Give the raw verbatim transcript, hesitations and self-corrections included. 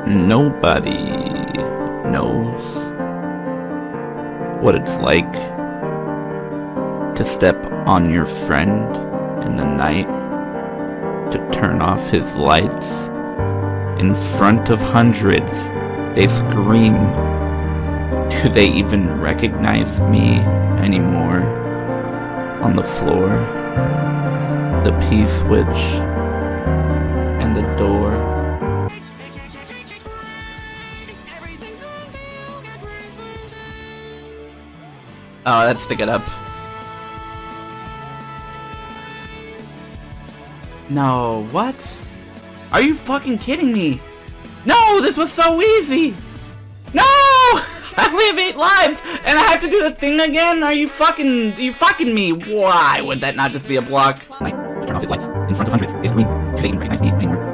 Nobody knows what it's like to step on your friend in the night, to turn off his lights in front of hundreds. They scream. Do they even recognize me anymore? On the floor, the P-switch, and the door. Oh, that's to get up. No, what? Are you fucking kidding me? No, this was so easy! No! I live eight lives, and I have to do the thing again? Are you fucking, are you fucking me? Why would that not just be a block? Turn off his lights in front of hundreds. Is green. Do they even recognize me anymore?